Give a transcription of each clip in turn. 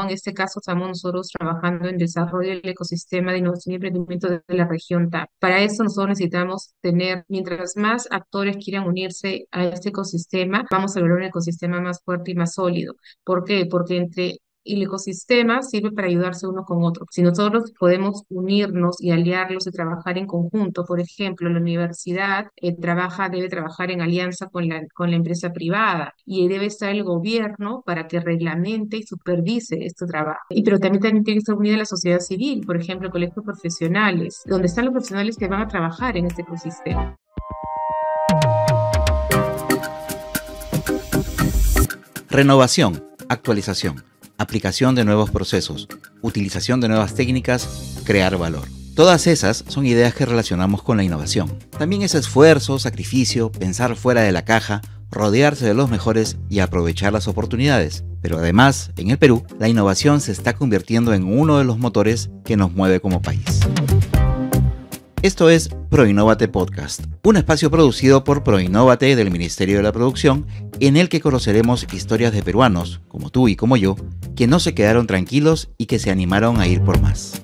En este caso estamos nosotros trabajando en desarrollo del ecosistema de innovación y emprendimiento de la región TAP. Para eso nosotros necesitamos tener, mientras más actores quieran unirse a este ecosistema, vamos a lograr un ecosistema más fuerte y más sólido. ¿Por qué? Porque entre y el ecosistema sirve para ayudarse uno con otro. Si nosotros podemos unirnos y aliarlos y trabajar en conjunto, por ejemplo, la universidad debe trabajar en alianza con la empresa privada y debe estar el gobierno para que reglamente y supervise este trabajo. Pero también tiene que estar unida la sociedad civil, por ejemplo, colegios profesionales, donde están los profesionales que van a trabajar en este ecosistema. Renovación, actualización, aplicación de nuevos procesos, utilización de nuevas técnicas, crear valor. Todas esas son ideas que relacionamos con la innovación. También es esfuerzo, sacrificio, pensar fuera de la caja, rodearse de los mejores y aprovechar las oportunidades. Pero además, en el Perú, la innovación se está convirtiendo en uno de los motores que nos mueve como país. Esto es ProInnovate Podcast, un espacio producido por ProInnovate del Ministerio de la Producción, en el que conoceremos historias de peruanos, como tú y como yo, que no se quedaron tranquilos y que se animaron a ir por más.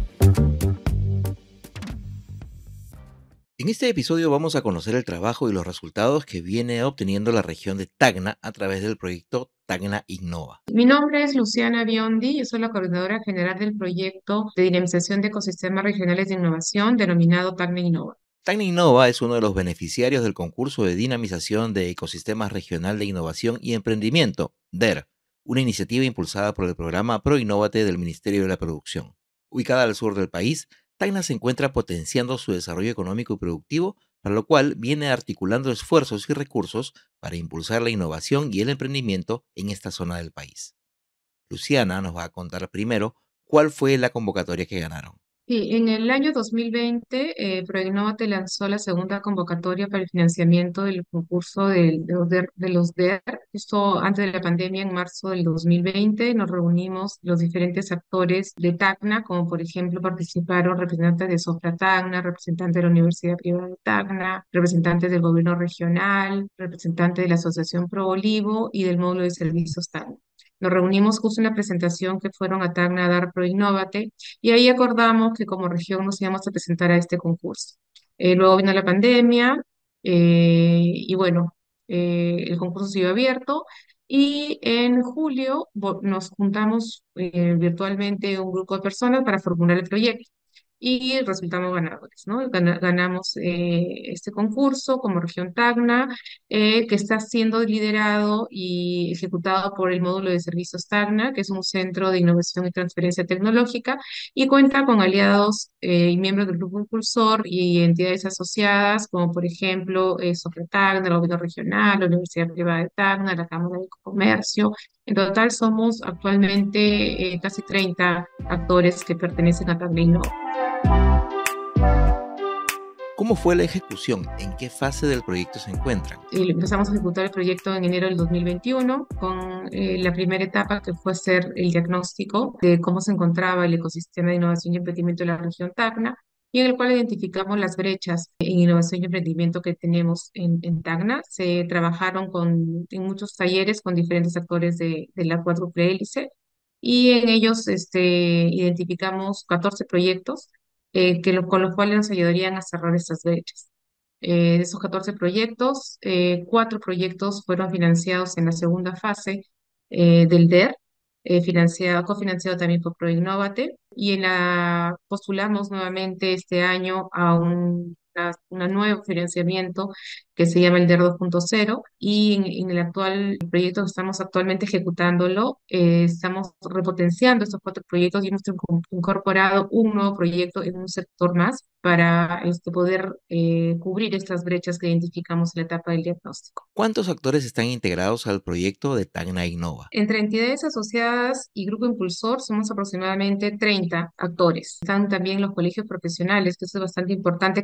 En este episodio vamos a conocer el trabajo y los resultados que viene obteniendo la región de Tacna a través del proyecto Tacna Innova. Mi nombre es Luciana Biondi, yo soy la coordinadora general del proyecto de dinamización de ecosistemas regionales de innovación denominado Tacna Innova. Tacna Innova es uno de los beneficiarios del concurso de dinamización de ecosistemas regional de innovación y emprendimiento, DER, una iniciativa impulsada por el programa ProInnovate del Ministerio de la Producción. Ubicada al sur del país, Tacna se encuentra potenciando su desarrollo económico y productivo, para lo cual viene articulando esfuerzos y recursos para impulsar la innovación y el emprendimiento en esta zona del país. Luciana nos va a contar primero cuál fue la convocatoria que ganaron. Sí, en el año 2020, Proinnovate lanzó la segunda convocatoria para el financiamiento del concurso de los DER. Justo antes de la pandemia, en marzo del 2020, nos reunimos los diferentes actores de Tacna, como por ejemplo participaron representantes de Sofra Tacna, representantes de la Universidad Privada de Tacna, representantes del gobierno regional, representantes de la Asociación Pro Olivo y del módulo de servicios Tacna. Nos reunimos justo en la presentación que fueron a Tacna a dar Proinnovate y ahí acordamos que como región nos íbamos a presentar a este concurso. Luego vino la pandemia y bueno, el concurso siguió abierto y en julio nos juntamos virtualmente un grupo de personas para formular el proyecto y resultamos ganadores, ¿no? Ganamos este concurso como región Tacna, que está siendo liderado y ejecutado por el módulo de servicios Tacna, que es un centro de innovación y transferencia tecnológica, y cuenta con aliados y miembros del grupo impulsor y entidades asociadas, como por ejemplo Sofretagna, el gobierno regional, la Universidad Privada de Tacna, la Cámara de Comercio. En total somos actualmente casi 30 actores que pertenecen a Tacna Innova. ¿Cómo fue la ejecución? ¿En qué fase del proyecto se encuentran? Empezamos a ejecutar el proyecto en enero del 2021 con la primera etapa que fue hacer el diagnóstico de cómo se encontraba el ecosistema de innovación y emprendimiento de la región Tacna y en el cual identificamos las brechas en innovación y emprendimiento que tenemos en Tacna. Se trabajaron en muchos talleres con diferentes actores de la cuádruple hélice y en ellos identificamos 14 proyectos con los cuales nos ayudarían a cerrar estas brechas. De esos 14 proyectos, 4 proyectos fueron financiados en la segunda fase del DER, cofinanciado también por ProInnovate, y postulamos nuevamente este año a un nuevo financiamiento que se llama el DER 2.0 y en el actual proyecto que estamos actualmente ejecutándolo, estamos repotenciando estos 4 proyectos y hemos incorporado un nuevo proyecto en un sector más para poder cubrir estas brechas que identificamos en la etapa del diagnóstico. ¿Cuántos actores están integrados al proyecto de Tacna Innova? Entre entidades asociadas y grupo impulsor somos aproximadamente 30 actores. Están también los colegios profesionales, que eso es bastante importante, que se han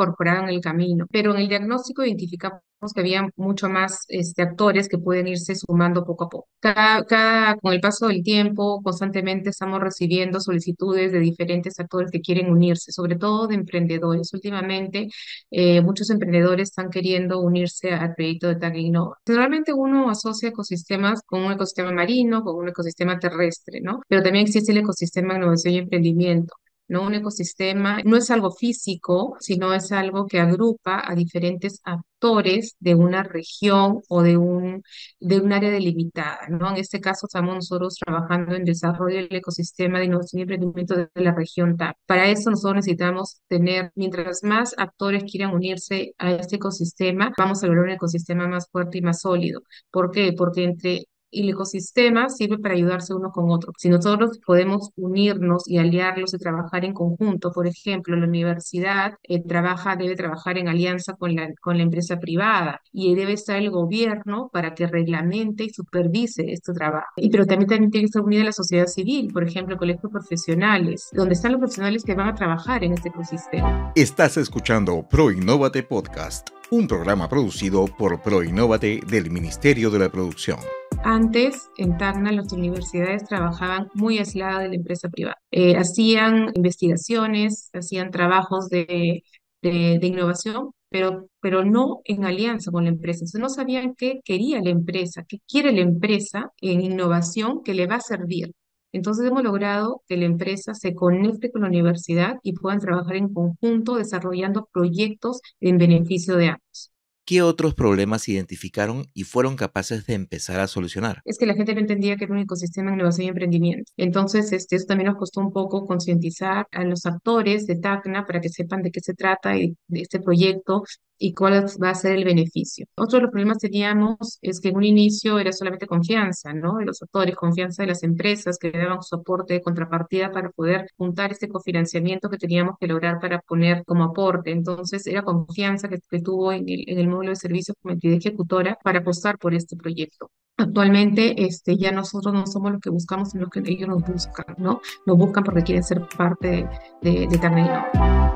incorporaron en el camino. Pero en el diagnóstico identificamos que había mucho más actores que pueden irse sumando poco a poco. Con el paso del tiempo, constantemente estamos recibiendo solicitudes de diferentes actores que quieren unirse, sobre todo de emprendedores. Últimamente, muchos emprendedores están queriendo unirse al proyecto de Tag Innova. Generalmente uno asocia ecosistemas con un ecosistema marino, con un ecosistema terrestre, ¿no? Pero también existe el ecosistema de innovación y emprendimiento. ¿No? Un ecosistema no es algo físico, sino es algo que agrupa a diferentes actores de una región o de un área delimitada, ¿no? En este caso estamos nosotros trabajando en desarrollo del ecosistema de innovación y emprendimiento de la región TAP. Para eso nosotros necesitamos tener, mientras más actores quieran unirse a este ecosistema, vamos a lograr un ecosistema más fuerte y más sólido. ¿Por qué? Porque el ecosistema sirve para ayudarse uno con otro. Si nosotros podemos unirnos y aliarlos y trabajar en conjunto, por ejemplo, la universidad debe trabajar en alianza con la empresa privada y debe estar el gobierno para que reglamente y supervise este trabajo. Pero también tiene que estar unida la sociedad civil, por ejemplo, colegios profesionales, donde están los profesionales que van a trabajar en este ecosistema. Estás escuchando ProInnovate Podcast, un programa producido por ProInnovate del Ministerio de la Producción. Antes, en Tacna, las universidades trabajaban muy aisladas de la empresa privada. Hacían investigaciones, hacían trabajos de innovación, pero no en alianza con la empresa. Entonces no sabían qué quería la empresa, qué quiere la empresa en innovación que le va a servir. Entonces hemos logrado que la empresa se conecte con la universidad y puedan trabajar en conjunto desarrollando proyectos en beneficio de ambos. ¿Qué otros problemas identificaron y fueron capaces de empezar a solucionar? Es que la gente no entendía que era un ecosistema de innovación y emprendimiento. Entonces, eso también nos costó un poco concientizar a los actores de Tacna para que sepan de qué se trata y de este proyecto y cuál va a ser el beneficio. Otro de los problemas que teníamos es que en un inicio era solamente confianza, ¿no? De los actores, confianza de las empresas que daban su aporte de contrapartida para poder juntar este cofinanciamiento que teníamos que lograr para poner como aporte. Entonces, era confianza que tuvo en el módulo de servicios como entidad ejecutora para apostar por este proyecto. Actualmente, ya nosotros no somos los que buscamos, sino que ellos nos buscan, ¿no? Nos buscan porque quieren ser parte de Tacna Innova.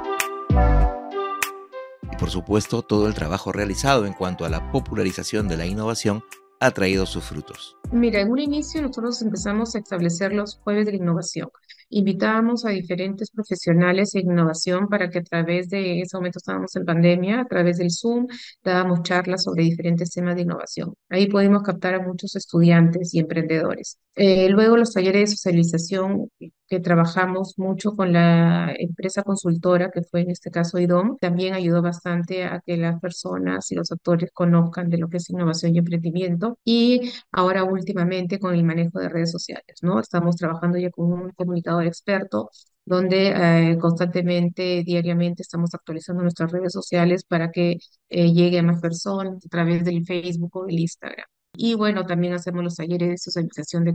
Y por supuesto, todo el trabajo realizado en cuanto a la popularización de la innovación ha traído sus frutos. Mira, en un inicio nosotros empezamos a establecer los jueves de la innovación. Invitábamos a diferentes profesionales de innovación para que a través de ese momento estábamos en pandemia, a través del Zoom, dábamos charlas sobre diferentes temas de innovación. Ahí pudimos captar a muchos estudiantes y emprendedores. Luego los talleres de socialización que trabajamos mucho con la empresa consultora, que fue en este caso IDOM, también ayudó bastante a que las personas y los actores conozcan de lo que es innovación y emprendimiento. Y ahora últimamente con el manejo de redes sociales, ¿no? Estamos trabajando ya con un comunicador experto donde constantemente, diariamente estamos actualizando nuestras redes sociales para que llegue a más personas a través del Facebook o del Instagram. Y bueno, también hacemos los talleres de socialización de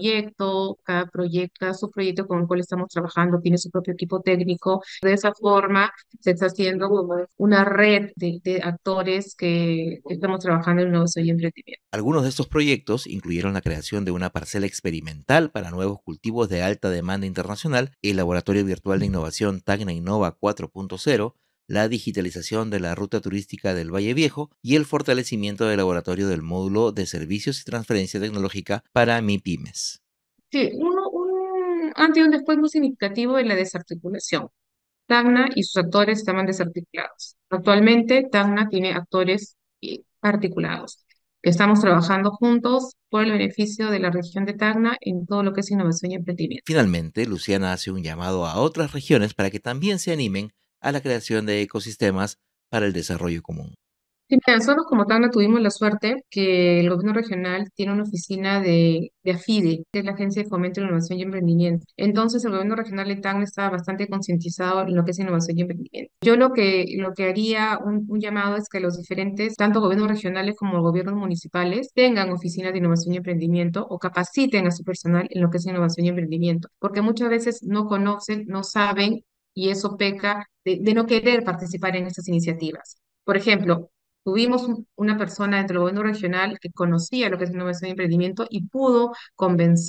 cada subproyecto con el cual estamos trabajando tiene su propio equipo técnico. De esa forma se está haciendo como una red de actores que estamos trabajando en innovación y emprendimiento. Algunos de estos proyectos incluyeron la creación de una parcela experimental para nuevos cultivos de alta demanda internacional, el Laboratorio Virtual de Innovación Tacna Innova 4.0, la digitalización de la ruta turística del Valle Viejo y el fortalecimiento del laboratorio del módulo de servicios y transferencia tecnológica para MIPYMES. Sí, un antes y un después muy significativo en la desarticulación. Tacna y sus actores estaban desarticulados. Actualmente, Tacna tiene actores articulados. Estamos trabajando juntos por el beneficio de la región de Tacna en todo lo que es innovación y emprendimiento. Finalmente, Luciana hace un llamado a otras regiones para que también se animen a la creación de ecosistemas para el desarrollo común. Sí, mira, nosotros como Tacna tuvimos la suerte que el gobierno regional tiene una oficina de AFIDE, que es la Agencia de Fomento de Innovación y Emprendimiento. Entonces, el gobierno regional de Tacna estaba bastante concientizado en lo que es innovación y emprendimiento. Yo lo que haría un llamado es que los diferentes, tanto gobiernos regionales como gobiernos municipales, tengan oficinas de innovación y emprendimiento o capaciten a su personal en lo que es innovación y emprendimiento, porque muchas veces no conocen, no saben y eso peca de no querer participar en estas iniciativas. Por ejemplo, tuvimos una persona dentro del gobierno regional que conocía lo que es innovación y emprendimiento y pudo convencer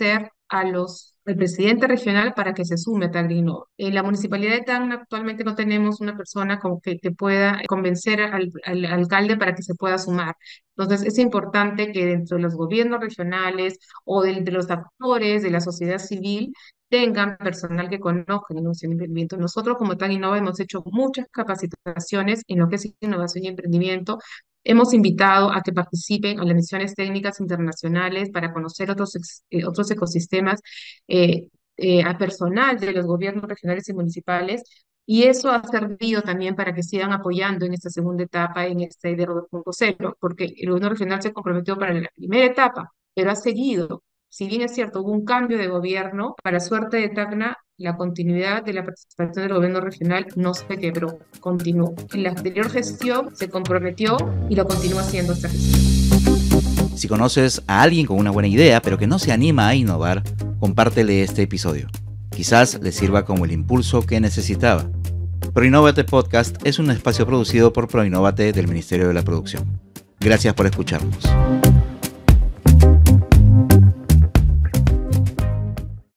al presidente regional para que se sume a Tagrinova. En la municipalidad de Tacna actualmente no tenemos una persona como que pueda convencer al alcalde para que se pueda sumar. Entonces es importante que dentro de los gobiernos regionales o de los actores de la sociedad civil tengan personal que conozca la innovación y emprendimiento. Nosotros como Tagrinova hemos hecho muchas capacitaciones en lo que es innovación y emprendimiento. Hemos invitado a que participen a las misiones técnicas internacionales para conocer otros ecosistemas, a personal de los gobiernos regionales y municipales, y eso ha servido también para que sigan apoyando en esta segunda etapa, en esta idea 2.0, porque el gobierno regional se comprometió para la primera etapa, pero ha seguido. Si bien es cierto, hubo un cambio de gobierno, para suerte de Tacna, la continuidad de la participación del gobierno regional no se quebró, continuó. En la anterior gestión se comprometió y lo continúa haciendo esta gestión. Si conoces a alguien con una buena idea, pero que no se anima a innovar, compártele este episodio. Quizás le sirva como el impulso que necesitaba. ProInnovate Podcast es un espacio producido por ProInnovate del Ministerio de la Producción. Gracias por escucharnos.